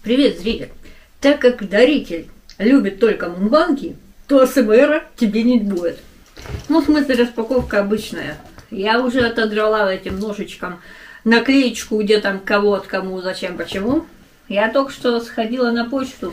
Привет, зритель! Так как даритель любит только мунбанки, то АСМР тебе не будет. Ну, в смысле, распаковка обычная. Я уже отодрала этим ножичком наклеечку, где там кого от кому, зачем, почему. Я только что сходила на почту.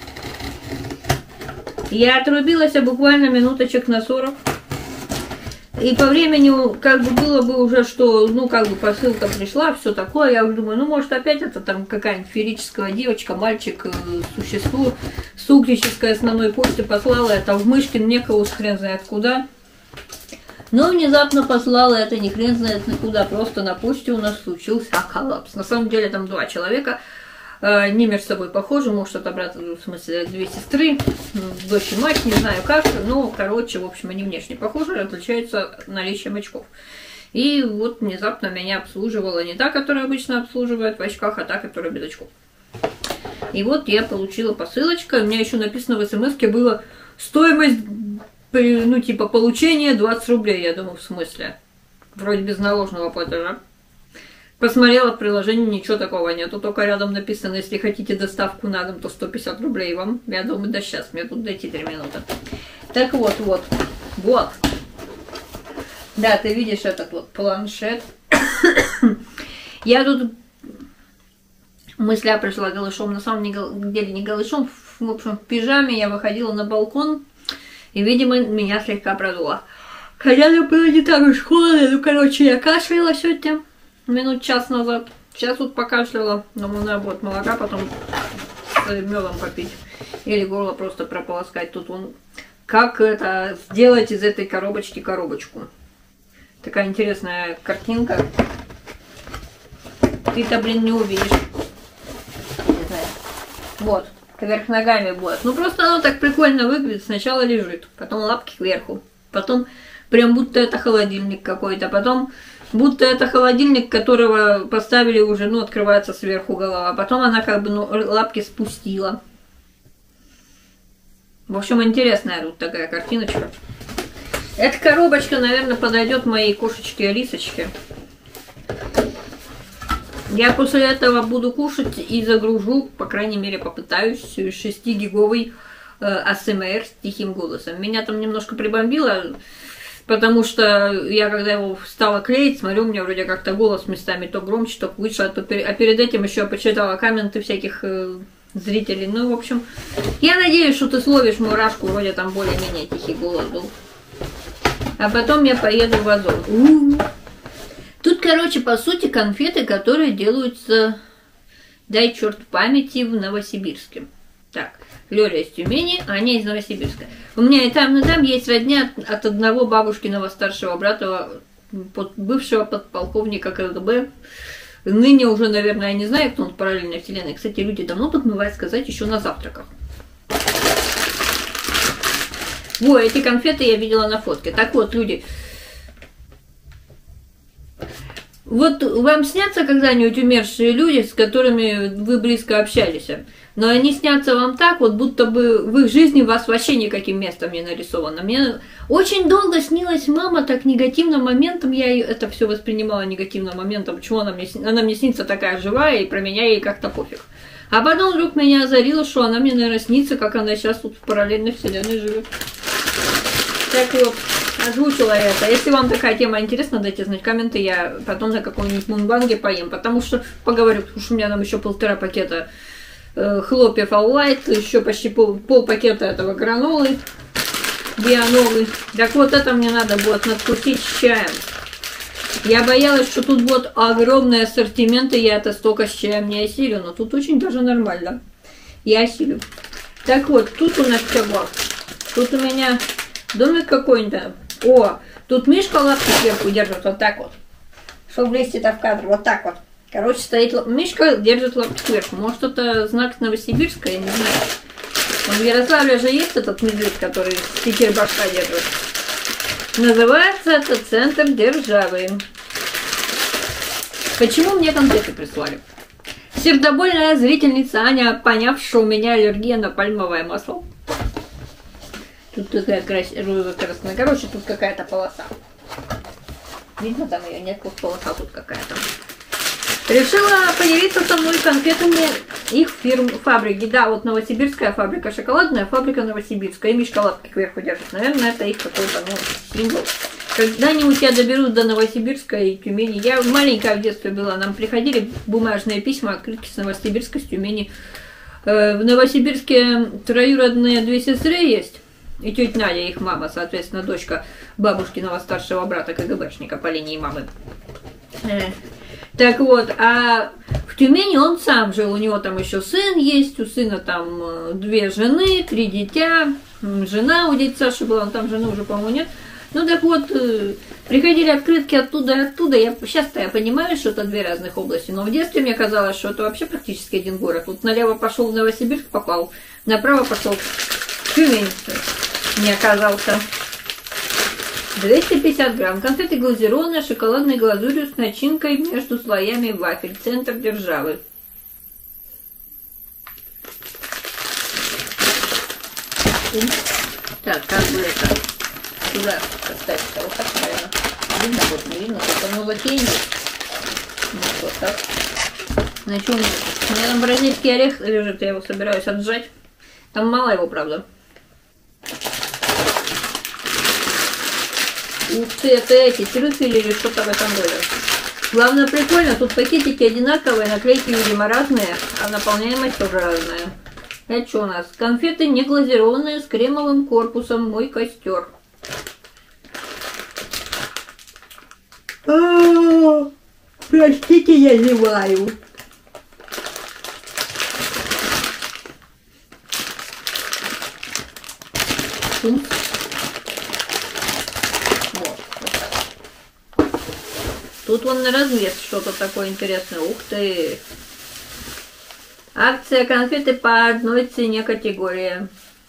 Я отрубилась буквально минуточек на 40. И по времени, как бы было бы уже, что, ну, как бы посылка пришла, все такое, я уже думаю, ну, может, опять это там какая-нибудь феерическая девочка, мальчик, существо, с угрической основной почты послала это в Мышкин, некого хрен знает куда. Но внезапно послала это не хрен знает куда, просто на почте у нас случился коллапс. На самом деле там 2 человека, не между собой похожи, может, это брат, в смысле, 2 сестры, дочь и мать, не знаю как, но, короче, в общем, они внешне похожи, отличаются наличием очков. И вот внезапно меня обслуживала не та, которая обычно обслуживает в очках, а та, которая без очков. И вот я получила посылочку, у меня еще написано в смс-ке было стоимость, ну, типа, получения 20 рублей, я думаю, в смысле, вроде без наложного платежа. Посмотрела в приложении, ничего такого нету, только рядом написано, если хотите доставку на дом, то 150 рублей вам. Я думаю, да сейчас, мне тут дойти 3 минуты. Так вот. Да, ты видишь этот вот планшет. Я тут мысля пришла голышом, на самом деле не голышом, в общем, в пижаме я выходила на балкон, и, видимо, меня слегка продуло. Хотя это было не так уж холодно, ну, короче, я кашляла сегодня. Минут час назад. Сейчас тут покашляла, но надо будет молока потом с медом попить. Или горло просто прополоскать. Тут он, как это сделать из этой коробочки коробочку. Такая интересная картинка. Ты-то, блин, не увидишь. Не знаю. Вот, кверх ногами будет. Ну просто оно так прикольно выглядит. Сначала лежит, потом лапки кверху. Потом прям будто это холодильник какой-то. Потом будто это холодильник, которого поставили уже, ну, открывается сверху голова. Потом она как бы, ну, лапки спустила. В общем, интересная тут такая картиночка. Эта коробочка, наверное, подойдет моей кошечке Алисочке. Я после этого буду кушать и загружу, по крайней мере, попытаюсь 6-гиговый АСМР с тихим голосом. Меня там немножко прибомбило. Потому что я, когда его стала клеить, смотрю, у меня вроде как-то голос местами то громче, то выше, а перед этим еще я почитала комменты всяких зрителей. Ну, в общем, я надеюсь, что ты словишь мурашку, вроде там более-менее тихий голос был. А потом я поеду в Озон. Тут, короче, по сути, конфеты, которые делаются, дай черт памяти, в Новосибирске. Так. Лёля из Тюмени, а Аня из Новосибирска. У меня и там есть родня от одного бабушкиного старшего брата, бывшего подполковника КГБ. Ныне уже, наверное, я не знаю, кто он в параллельной вселенной. Кстати, люди давно подмывают сказать еще на завтраках. Во, эти конфеты я видела на фотке. Так вот, люди, вот вам снятся когда-нибудь умершие люди, с которыми вы близко общались? Но они снятся вам так, вот будто бы в их жизни вас вообще никаким местом не нарисовано. Мне очень долго снилась мама так негативным моментом, я это все воспринимала негативным моментом, почему она мне снится такая живая, и про меня ей как-то пофиг. А потом вдруг меня озарило, что она мне, наверное, снится, как она сейчас тут в параллельной вселенной живет. Так вот, озвучила это. Если вам такая тема интересна, дайте знать комменты, я потом на каком-нибудь мунбанге поем, потому что поговорю, потому что у меня там еще 1,5 пакета хлопьев All-White, еще почти пол пакета этого гранолы Биановой. Так вот, это мне надо будет надкусить с чаем. Я боялась, что тут будет огромный ассортимент, и я это столько с чаем не осилю, но тут очень даже нормально. Я осилю. Так вот, тут у нас чего? Тут у меня домик какой-нибудь. О, тут Мишка лапки сверху держит вот так вот. Чтобы влезть-то в кадр, вот так вот. Короче, стоит Мишка, держит лапки сверху. Может, это знак Новосибирска, я не знаю. В Ярославле же есть этот медведь, который стикер башка держит. Называется это центр державы. Почему мне конфеты прислали? Сердобольная зрительница Аня, поняв, что у меня аллергия на пальмовое масло. Тут такая красная. Короче, тут какая-то полоса. Видно, там ее нет, полоса тут какая-то. Решила поделиться со мной конфетами их фабрики, да, вот новосибирская фабрика шоколадная, фабрика новосибирская, и шоколадки кверху держат. Наверное, это их какой-то, ну, символ. Когда-нибудь я доберусь до Новосибирска и Тюмени. Я маленькая в детстве была, нам приходили бумажные письма, открытки с Новосибирска, с Тюмени. В Новосибирске троюродные две сестры есть, и тетя Надя, их мама, соответственно, дочка бабушкиного старшего брата КГБшника по линии мамы. Так вот, а в Тюмени он сам жил, у него там еще сын есть, у сына там 2 жены, 3 дитя, жена у дяди Саши была, он там жены уже, по-моему, нет. Ну так вот, приходили открытки оттуда и оттуда. Сейчас-то я понимаю, что это 2 разных области, но в детстве мне казалось, что это вообще практически один город. Вот налево пошел в Новосибирск, попал, направо пошел в Тюмень, не оказался. 250 грамм. Конфеты глазированные, шоколадной глазурью с начинкой между слоями вафель. Центр державы. Так, как бы это... Сюда поставить-то вот так, наверное. Видно, вот не видно, только оно латенье. Вот так. Значит, у меня там бразильский орех лежит, я его собираюсь отжать. Там мало его, правда. Ух ты, это эти трюфели или что-то в этом роде. Главное, прикольно, тут пакетики одинаковые, наклейки, видимо, разные, а наполняемость тоже разная. Это что у нас? Конфеты не глазированные с кремовым корпусом «Мой костер». Простите, я зеваю. Вот так. Тут вон на развес что-то такое интересное. Ух ты! Акция конфеты по одной цене категории.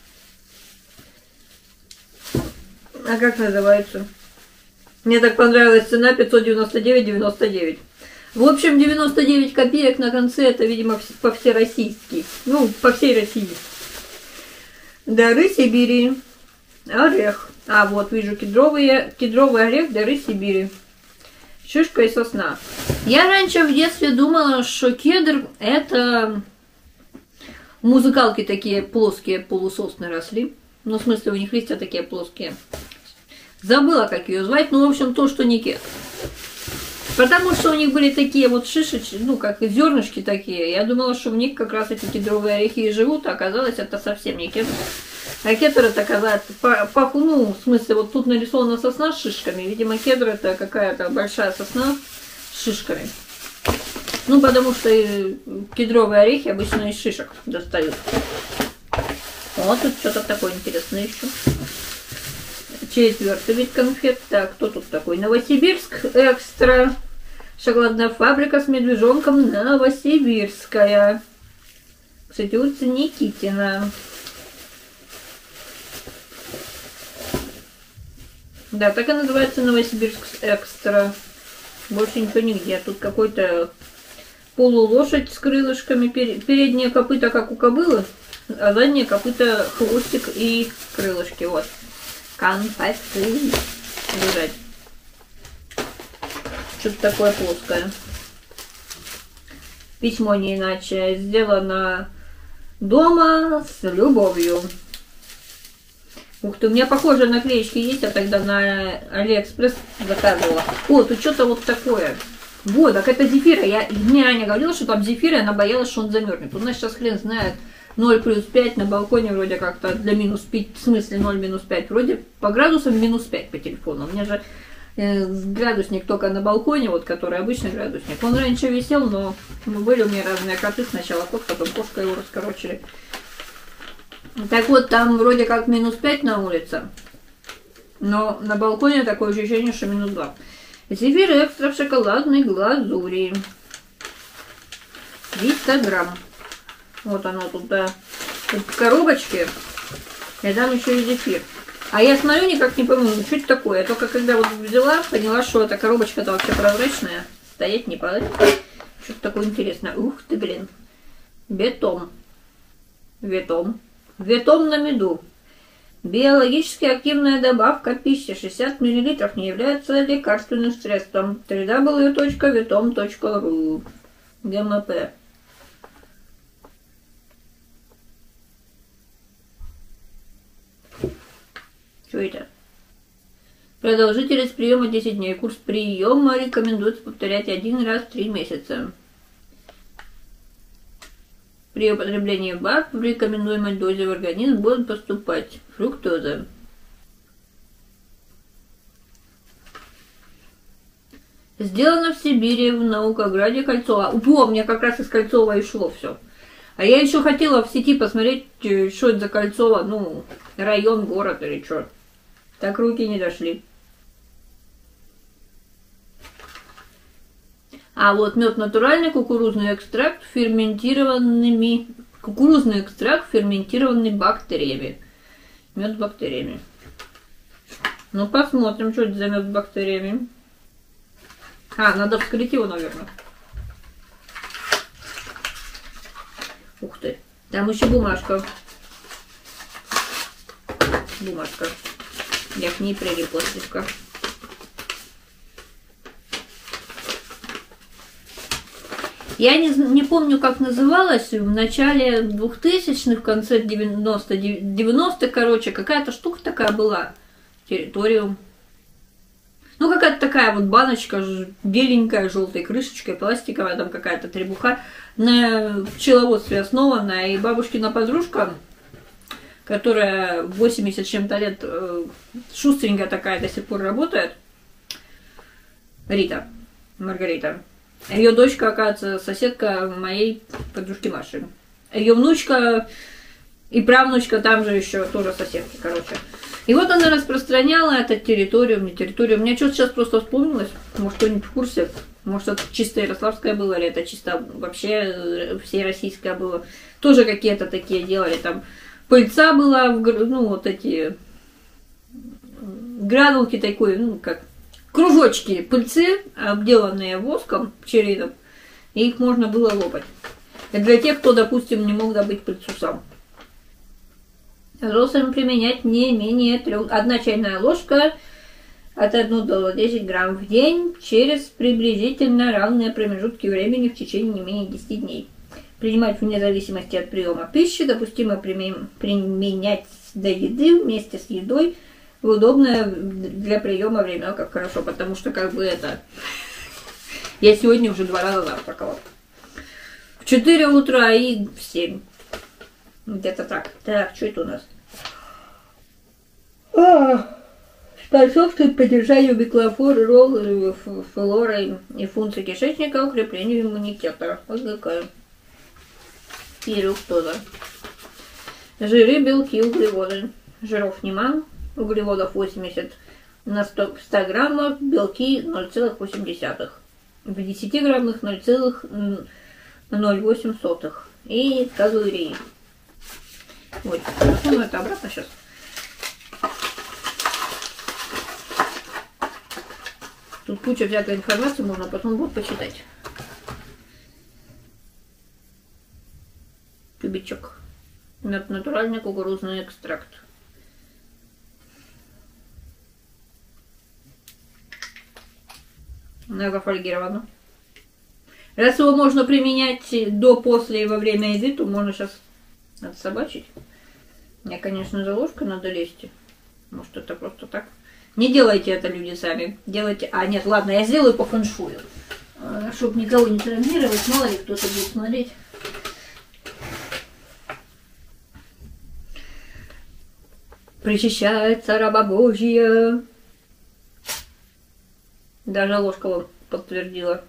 А как называется? Мне так понравилась цена 599,99. В общем, 99 копеек на конце, это, видимо, по всероссийски. Ну, по всей России. Дары Сибири. Орех. А, вот, вижу, кедровый орех, дары Сибири. Шишка и сосна. Я раньше в детстве думала, что кедр это музыкалки такие плоские, полусосны росли. Ну, в смысле, у них листья такие плоские. Забыла, как ее звать, ну, в общем, то, что не кедр. Потому что у них были такие вот шишечки, ну, как зернышки такие. Я думала, что в них как раз эти кедровые орехи и живут, а оказалось, это совсем не кедр. А кедр это, оказывается, ну, в смысле, вот тут нарисована сосна с шишками. Видимо, кедр это какая-то большая сосна с шишками. Ну, потому что кедровые орехи обычно из шишек достают. Вот тут что-то такое интересное еще. 4-й вид конфет. Так, кто тут такой? Новосибирск экстра. Шоколадная фабрика с медвежонком Новосибирская. Кстати, улица Никитина. Да, так и называется Новосибирск экстра. Больше никто нигде. Тут какой-то полулошадь с крылышками. Передние копыта, как у кобылы, а задние копыта хвостик и крылышки. Вот. Конфеты лежать. Что-то такое плоское. Письмо не иначе. Сделано дома с любовью. Ух ты, у меня похожие наклеечки есть, я тогда на Алиэкспресс заказывала. О, тут что-то вот такое. Вот, так это зефира. Мне Аня говорила, что там зефир, и она боялась, что он замерзнет. У нас сейчас хрен знает. 0 плюс 5 на балконе вроде как-то для минус 5, в смысле 0 минус 5, вроде по градусам минус 5 по телефону. У меня же градусник только на балконе, вот который обычный градусник. Он раньше висел, но были у меня разные коты. Сначала кот, потом кошка его раскорочили. Так вот, там вроде как минус 5 на улице, но на балконе такое ощущение, что минус 2. Зефир экстра в шоколадной глазури. 300 грамм. Вот оно тут, да. Тут в коробочке. И там еще и зефир. А я смотрю, никак не пойму, что это такое. Я только когда вот взяла, поняла, что эта коробочка-то вообще прозрачная. Стоять не падать. Что-то такое интересное. Ух ты, блин. Бетон. Ветом на меду. Биологически активная добавка пищи 60 мл не является лекарственным средством. www.vetom.ru ГМП. Что это? Продолжительность приема 10 дней. Курс приема рекомендуется повторять 1 раз в 3 месяца. При употреблении БАД в рекомендуемой дозе в организм будет поступать фруктоза. Сделано в Сибири, в Наукограде, Кольцово. О, мне как раз из Кольцова и шло все. А я еще хотела в сети посмотреть, что это за Кольцово, ну, район, город или что. Так руки не дошли. А вот мед натуральный, кукурузный экстракт ферментированный бактериями. Мед с бактериями. Ну, посмотрим, что это за мед с бактериями. А, надо вскрыть его, наверное. Ух ты. Там еще бумажка. Бумажка. Я к ней прилипла слегка. Я не помню, как называлась в начале 2000-х, в конце 90-х, короче, какая-то штука такая была. Территориум. Ну, какая-то такая вот баночка, беленькая, желтой крышечкой, пластиковая, там какая-то требуха, на пчеловодстве основанная. И бабушкина подружка, которая 80 с чем-то лет, шустренькая такая, до сих пор работает, Маргарита. Ее дочка, оказывается, соседка моей подружки Маши. Ее внучка и правнучка там же еще тоже соседки, короче. И вот она распространяла этот территориум, не территориум. Мне что-то сейчас просто вспомнилось. Может, кто-нибудь в курсе? Может, это чисто ярославское было, или это чисто вообще всероссийское было. Тоже какие-то такие делали. Там пыльца была, ну, вот эти гранулки такой, ну, как кружочки пыльцы, обделанные воском, пчелиным, и их можно было лопать. Это для тех, кто, допустим, не мог добыть пыльцу сам. Взрослым применять не менее 1 чайная ложка от 1 до 10 грамм в день через приблизительно равные промежутки времени в течение не менее 10 дней. Принимать вне зависимости от приема пищи, допустимо применять до еды вместе с едой в удобное для приема время. Как хорошо, потому что как бы это... Я сегодня уже 2 раза завтракала. В 4 утра и в 7. Где-то так. Так, что это у нас? Способствует поддержанию беклофлоры, флоры и функции кишечника, укреплению иммунитета. Вот такая. И фруктоза. Жиры, белки, углеводы. Жиров немало. Углеводов 80 на 100 граммов, белки 0,8. В 10 граммах 0,08. И калории. Ой, ну это обратно сейчас. Тут куча всякой информации, можно потом будет почитать. Тюбичок. Натуральный кукурузный экстракт. Многофольгировано. Раз его можно применять до, после и во время еды, то можно сейчас отсобачить. Мне, конечно, за ложкой надо лезть. Может, это просто так. Не делайте это, люди, сами. Делайте... А, нет, ладно, я сделаю по фэншую. Чтобы никого не травмировать. Мало ли кто-то будет смотреть. Причащается раба Божья. Даже ложка вам подтвердила.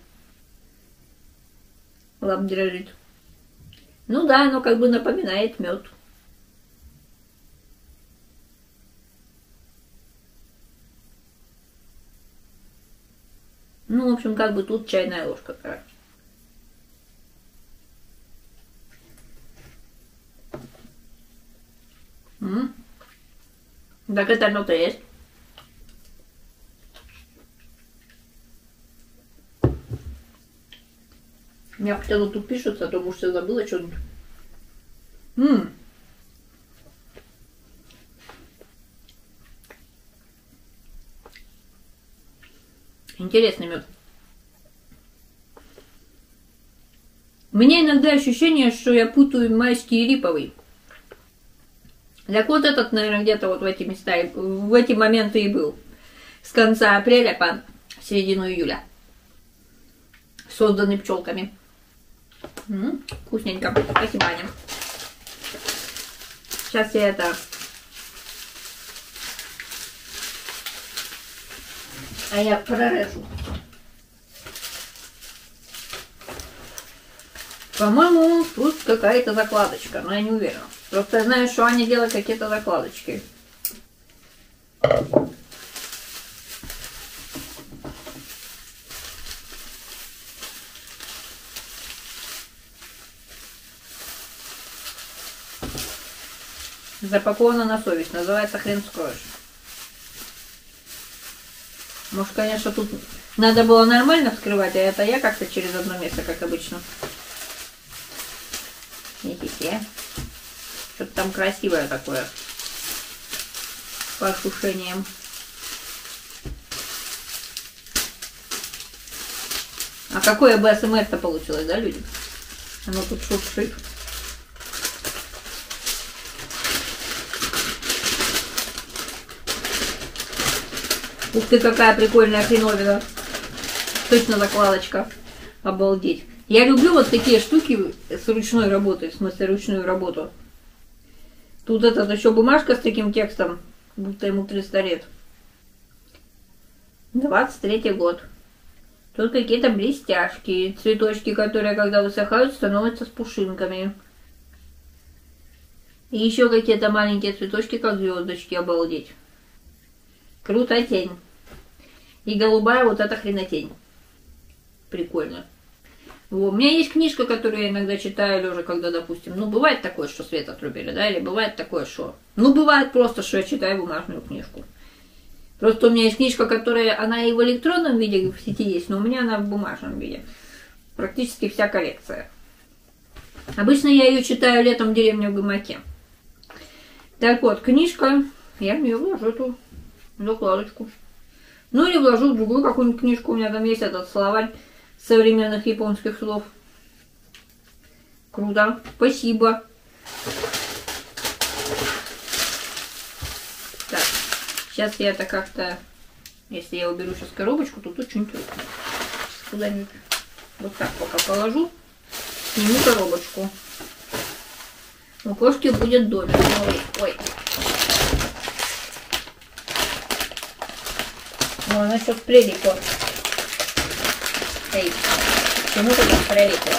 Лап дрожит. Ну да, оно как бы напоминает мед. Ну, в общем, как бы тут чайная ложка, короче. Так это оно-то есть. Я хотела тут пишется, а то, может, я забыла что-нибудь. Интересный мед. У меня иногда ощущение, что я путаю майский и липовый. Так вот этот, наверное, где-то вот в эти места, в эти моменты и был. С конца апреля по середину июля. Созданный пчелками. Вкусненько. Спасибо, Аня. Сейчас я это... А я прорежу. По-моему, тут какая-то закладочка, но я не уверена. Просто я знаю, что Аня делает какие-то закладочки. Запаковано на совесть. Называется «Хрен скроешь». Может, конечно, тут надо было нормально вскрывать, а это я как-то через одно место, как обычно. Видите? Что-то там красивое такое. По ошушениям. А какое бы АСМР-то получилось, да, люди? Оно тут шуршит. Ух ты, какая прикольная хреновина. Точно закладочка. Обалдеть. Я люблю вот такие штуки с ручной работой, в смысле ручную работу. Тут это еще бумажка с таким текстом, будто ему 300 лет. 23-й год. Тут какие-то блестяшки, цветочки, которые, когда высыхают, становятся с пушинками. И еще какие-то маленькие цветочки, как звездочки, обалдеть. Крутотень. И голубая вот эта хренотень. Прикольно. Вот. У меня есть книжка, которую я иногда читаю лежа, когда, допустим, ну, бывает такое, что свет отрубили, да, или бывает такое, что... Ну, бывает просто, что я читаю бумажную книжку. Просто у меня есть книжка, которая, она и в электронном виде в сети есть, но у меня она в бумажном виде. Практически вся коллекция. Обычно я ее читаю летом в деревне в Гамаке. Так вот, книжка, я в нее вложу эту закладочку. Ну, или вложу в другую какую-нибудь книжку, у меня там есть этот словарь современных японских слов. Круто, спасибо. Так, сейчас я это как-то, если я уберу сейчас коробочку, то тут что-нибудь куда-нибудь вот так пока положу, сниму коробочку. У кошки будет домик. Ой, ой. Ну, она сейчас прилипла. Эй, почему ты так прилипла?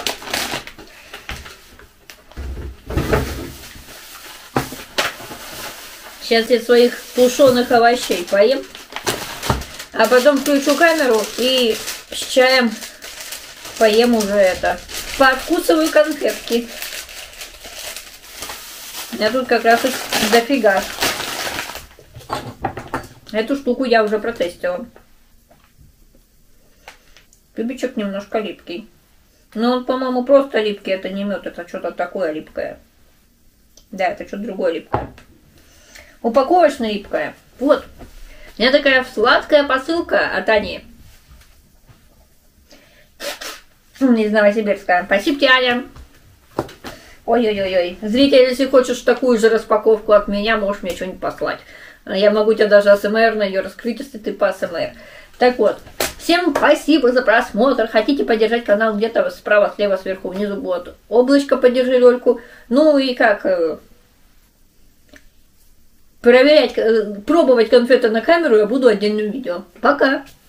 Сейчас я своих тушеных овощей поем, а потом включу камеру и с чаем поем уже это. Повкусываю конфетки. Я тут как раз их дофига. Эту штуку я уже протестила. Тюбичек немножко липкий. Но он, по-моему, просто липкий. Это не мед, это что-то такое липкое. Да, это что-то другое липкое. Упаковочная липкая. Вот. У меня такая сладкая посылка от Ани. Из Новосибирска. Спасибо, Аня. Ой-ой-ой. Зритель, если хочешь такую же распаковку от меня, можешь мне что-нибудь послать. Я могу тебе даже АСМР на ее раскрыть, если ты по АСМР. Так вот, всем спасибо за просмотр. Хотите поддержать канал где-то справа, слева, сверху, внизу будет облачко, поддержи Лёльку. Ну и как проверять, пробовать конфеты на камеру я буду отдельным видео. Пока!